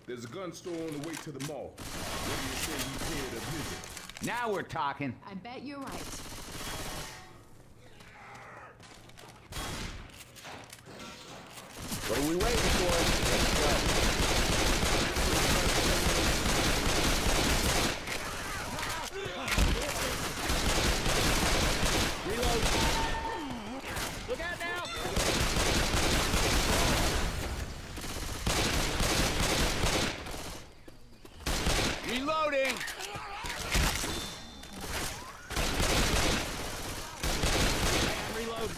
There's a gun store on the way to the mall. What do you say we pay it a visit? Now we're talking. I bet you're right. What are we waiting for? Let's go. Reload. Look out now. Reloading. Reload.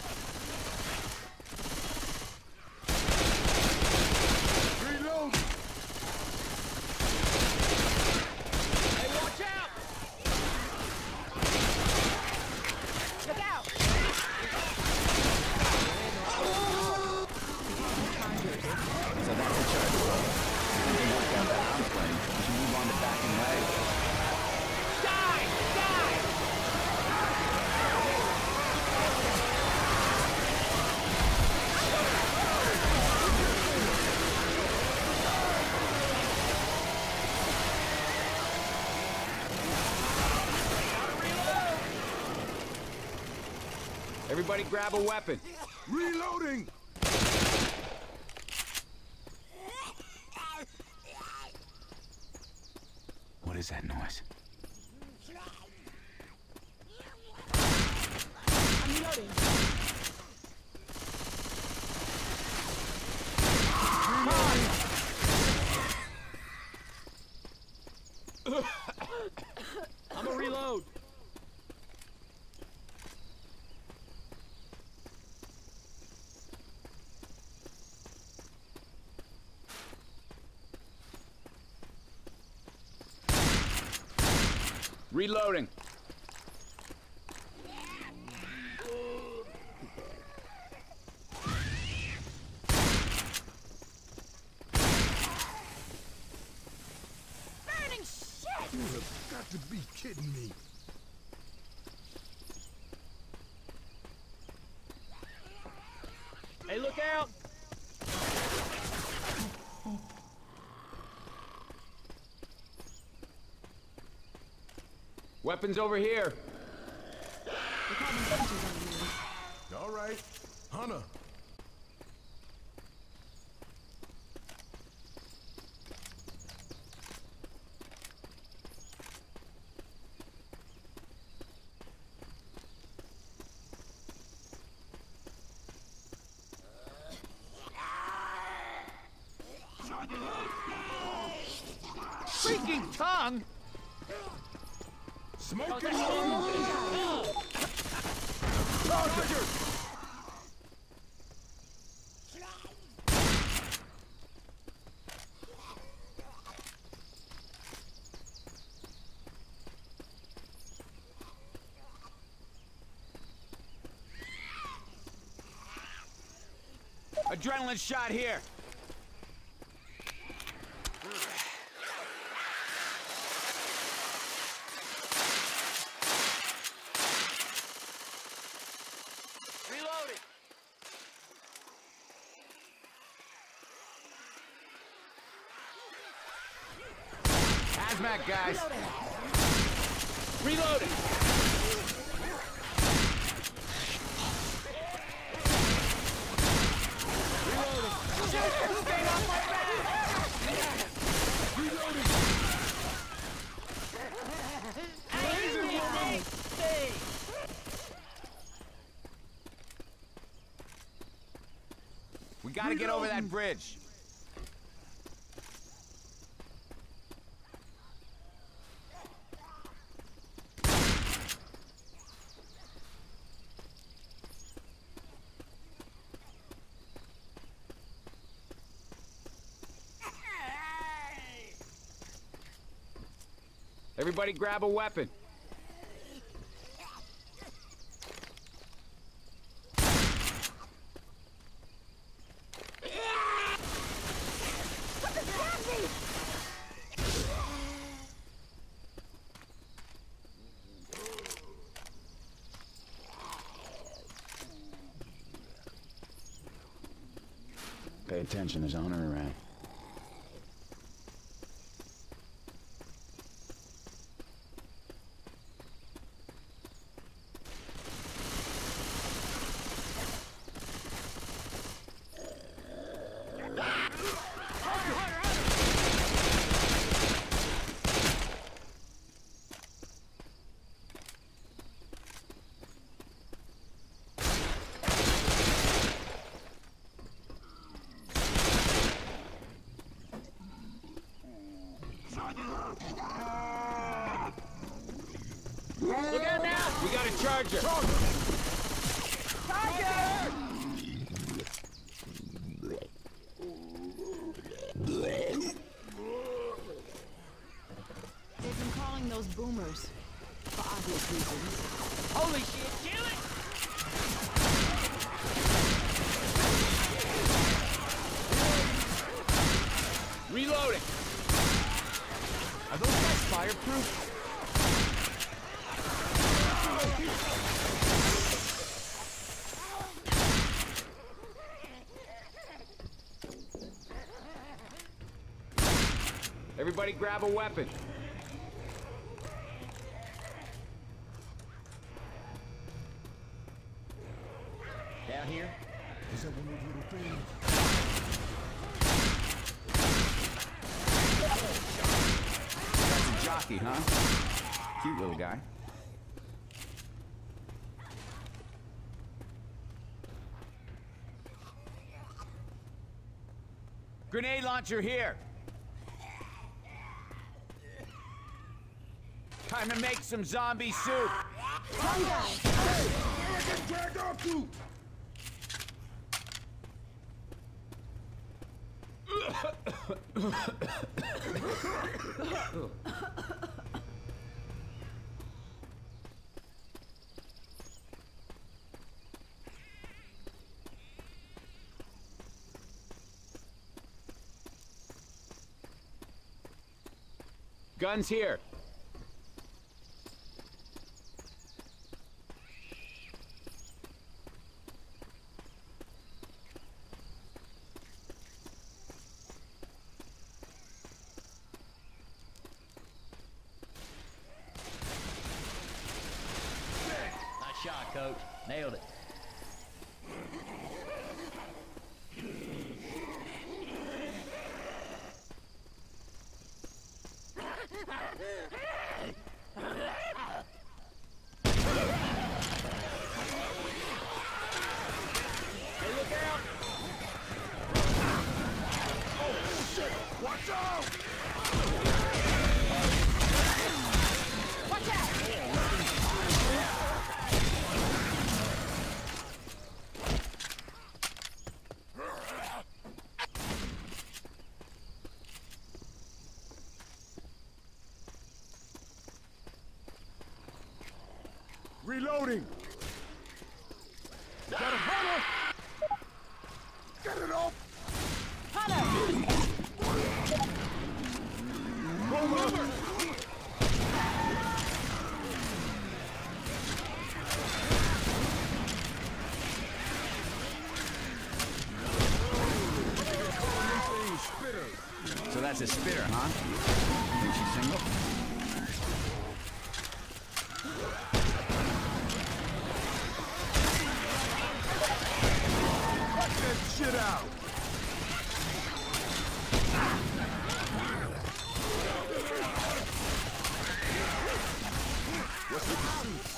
Reload! Hey, watch out! Look out! So that's the charge. You can work out that arms plane. You should move on to back and leg. Die! Die! Everybody grab a weapon. Reloading! What is that noise? I'm reloading. I'm a reload. Reloading. Burning shit! You have got to be kidding me. Hey, look out! Weapons over here. All right. Hunter. Freaking tongue! Smoking! Roger! Adrenaline shot here. Reloading. Hazmat guys. Reloading. Stay off my back! Reloading! We gotta get over that bridge. Everybody grab a weapon. Pay attention, there's a hunter around. Charger! Charger! They've been calling those boomers. For obvious reasons. Holy shit, kill it! Reloading! Are those guys fireproof? Everybody grab a weapon. Down here? Is that one of those little things? That's a jockey, huh? Cute little guy. Grenade launcher here. Time to make some zombie soup. One guy. Hey! Where I get dragged off to? Guns here. Nice shot, Coach. Nailed it. Watch out! Watch out! Reloading! Got a hunter! Get it off! Hunter! Roll over! So that's a spitter, huh? Think she's single? Cut that shit out! What's with the suits?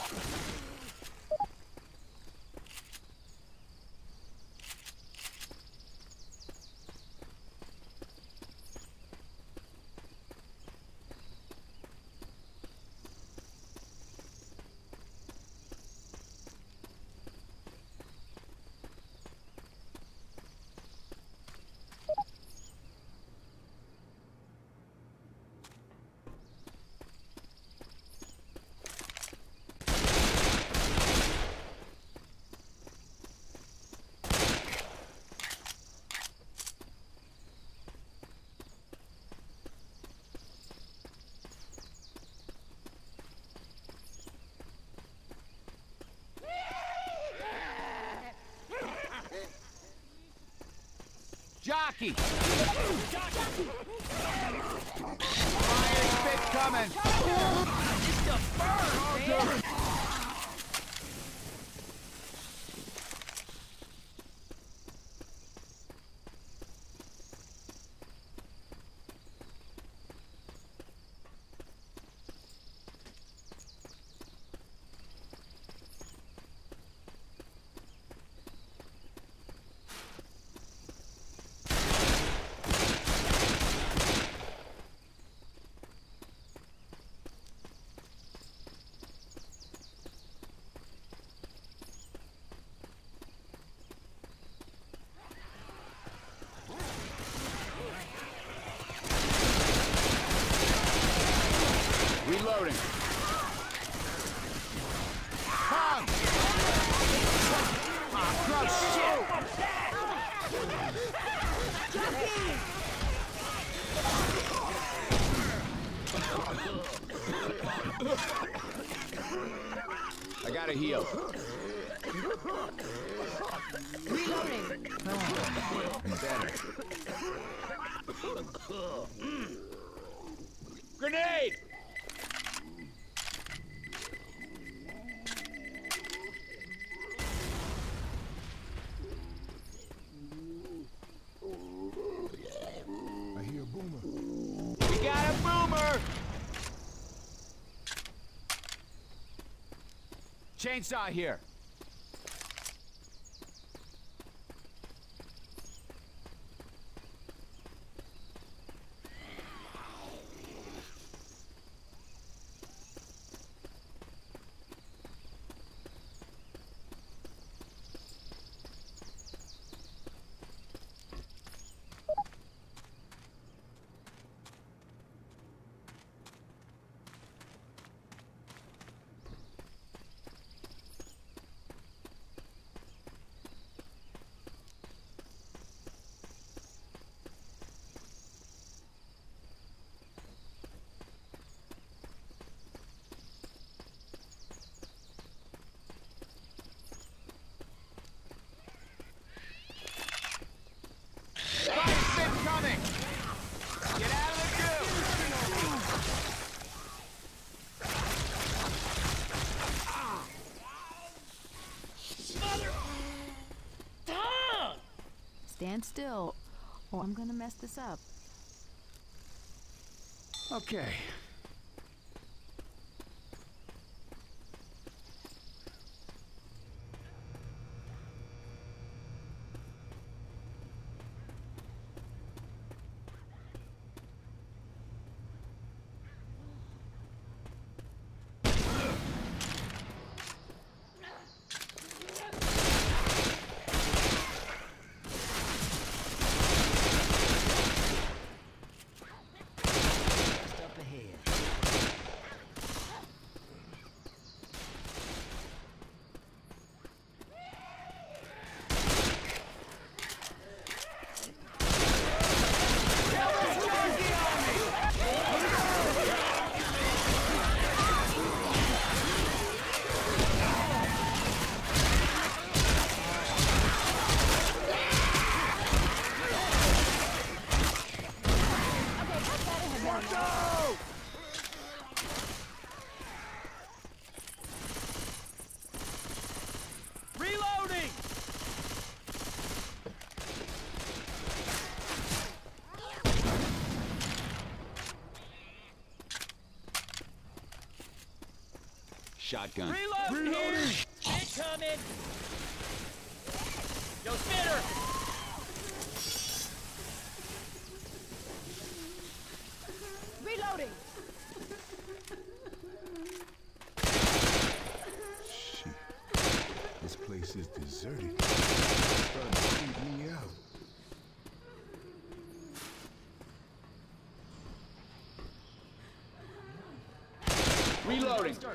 Jockey! Fire spit coming! Just a bird, man. Reloading. Better. Grenade! I hear a boomer. We got a boomer! Chainsaw here. Coming! Get out of the Stand still, or I'm gonna mess this up. Okay. Up ahead. Reloading! Shotgun. Reloading! Incoming! Yo, Spitter! Reloading. Shit. This place is deserted. It's starting to creep me out. Reloading. Start.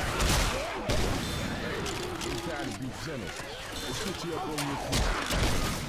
It's time to be gentle. Let's get you up on your feet.